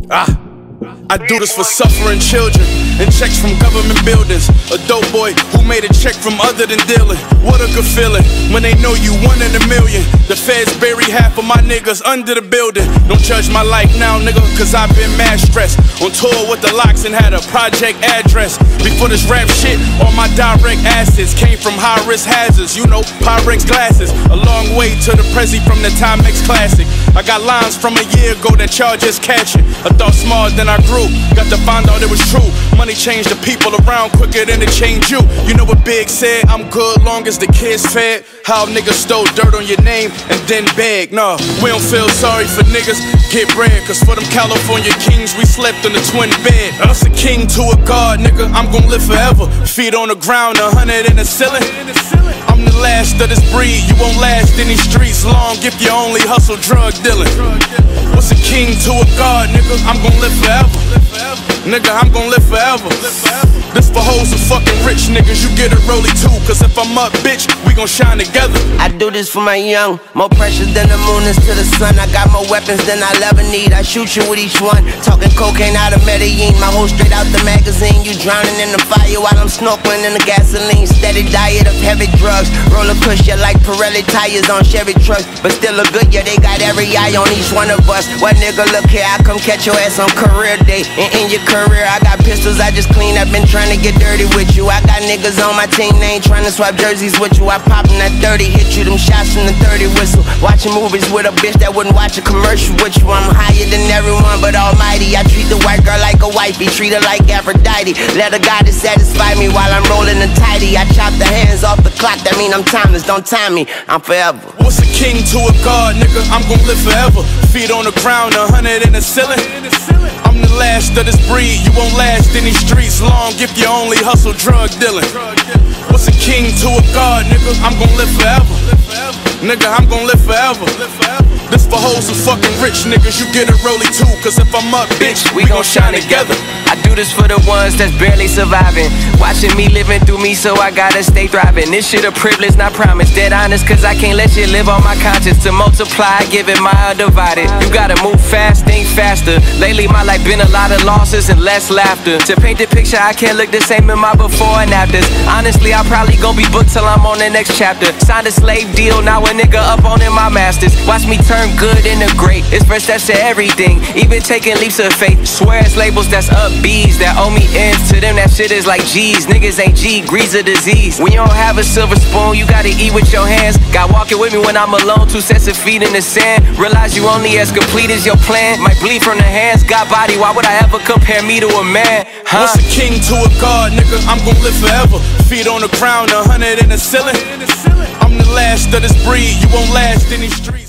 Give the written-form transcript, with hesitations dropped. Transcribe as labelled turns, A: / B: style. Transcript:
A: I do this for suffering children and checks from government buildings. A dope boy who made a check from other than dealing. What a good feeling when they know you 1 in a million. The feds bury half of my niggas under the building. Don't judge my life now, nigga, cause I've been mad stressed. On tour with the Locks and had a project address. Before this rap shit, all my direct assets came from high risk hazards. You know, Pyrex glasses. A long way to the Prezi from the Timex Classic. I got lines from a year ago that y'all just catching. I thought small, then I grew. Got to find out it was true. Money changed the people around quicker than it changed you. You know what Big said? I'm good long as the kids fed. How niggas stole dirt on your name and then beg. Nah, we don't feel sorry for niggas. Get bread, cause for them California kings, we slept in a twin bed. Us a king to a god, nigga, I'm gon' live forever. Feet on the ground, 100 in the ceiling. I'm the last of this breed, you won't last in these streets long if you only hustle drug dealing. What's a king to a god, nigga? I'm gon' live forever. Nigga, I'm gon' live forever. This for hoes and fucking rich niggas, you get a rollie too. Cause if I'm up, bitch, we gon' shine together.
B: I do this for my young, more precious than the moon is to the sun. I got more weapons than I'll ever need, I shoot you with each one. Talking cocaine out of Medellin, my hoe straight out the magazine. You drowning in the fire while I'm snorkeling in the gasoline. Steady diet of heavy drugs, roller cushion like Pirelli tires on Chevy trucks. But still look good, yeah, they got every eye on each one of us. What nigga, look here, I come catch your ass on career day. And in your career, I got pistols I just cleaned. I've been trying to get dirty with you. I got niggas on my team, they ain't trying to swap jerseys with you. I pop in that 30, hit you them shots from the 30 whistle. Watching movies with a bitch that wouldn't watch a commercial with you. I'm higher than everyone but almighty. I treat the white girl like a wifey, treat her like Aphrodite. Let a goddess satisfy me while I'm rolling a tidy. I chop the hands off the clock, that mean I'm timeless. Don't time me, I'm forever.
A: What's a king to a god, nigga? I'm gon' live forever. Feet on the ground, 100 in the ceiling. I'm the last of this breed, you won't last in these streets long if you only hustle drug dealing. What's a king to a god, nigga? I'm gon' live forever. Nigga, I'm gon' live forever. This for hoes and fucking rich niggas, you get a rollie too. Cause if I'm up, bitch, we gon' shine together.
C: I do this for the ones that's barely surviving, watching me living through me, so I gotta stay thriving. This shit a privilege, not promise. Dead honest, cause I can't let shit live on my conscience. To multiply, give it my undivided. You gotta move fast, think faster. Lately my life been a lot of losses and less laughter. To paint the picture, I can't look the same in my before and afters. Honestly, I probably gon' be booked till I'm on the next chapter. Signed a slave deal, now a nigga up on in my masters. Watch me turn good into great. It's first steps to everything, even taking leaps of faith. Swear it's labels that's upbeats that owe me ends. To them that shit is like G's. Niggas ain't G, greed's a disease. When you don't have a silver spoon, you gotta eat with your hands. Got walking with me when I'm alone, 2 sets of feet in the sand. Realize you only as complete as your plan. Might bleed from the hands, got body, why would I ever compare me to a man?
A: What's a king to a god, nigga? I'm gon' live forever. Feet on the ground, 100 in the ceiling. I'm the last of this breed, you won't last in these streets.